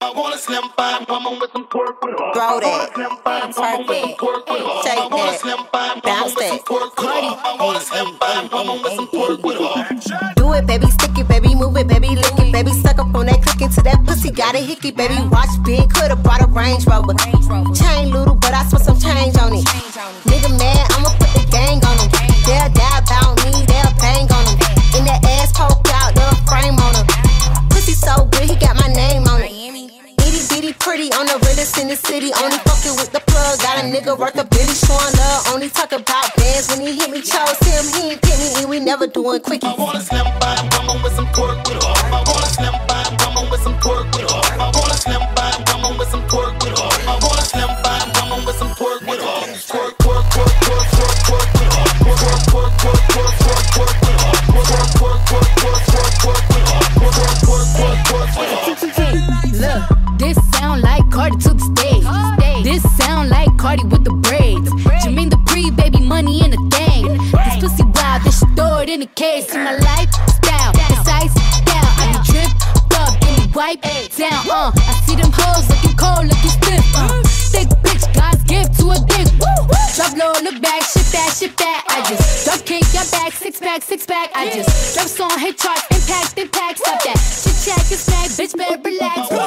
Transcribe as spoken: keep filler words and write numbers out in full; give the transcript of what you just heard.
I want a slim fine woman with some pork with her. Throw that, Twerk it, take that, bounce that. I want a slim fine woman with some pork with her. Do it, baby, stick it, baby, move it, baby, lick it, baby, suck up on that, click into that pussy, got a hickey, baby, watch big, coulda brought a Range Rover. Chain little, but I spent some change on it. Nigga mad, I'ma put the gang on him. They'll die about me, they'll bang on him. In that ass poke out, little frame on him. Pussy so good, he got my name on it. Itty bitty pretty, on the realest in the city. Only fucking with the plug, got a nigga worth a billy. Showing love, only talk about bands. When he hit me, chose him, he ain't pick me, and we never doing quickies. I want a slim fine woman with some pork with her. I want a slim fine woman with some pork with her. I want a slim fine woman with some pork with her. I want a slim fine woman with some pork with her. Pork, pork, pork, pork, pork, pork with her. Pork, pork, pork, pork, pork, pork with her. Pork, pork, pork, pork, pork, pork with her. Pork, pork, pork, pork, pork with her. Look, this sound like Cardi to the stage. This sound like Cardi with the braids. Jermaine Dupri, baby, money in a thing. This pussy wild, this shit throw it in a case. See my lifestyle, this ice style. I be dripped up, get me wipe down. Uh, I see them hoes looking cold, looking stiff. Uh, thick bitch, God's gift to a dick. Woo! Drop low, look back, shit that, shit that. I just drop kick, your back, six pack, six pack. I just drop song, hit charts, impact, impact. Stop that, chit chat, get smack, bitch, better relax.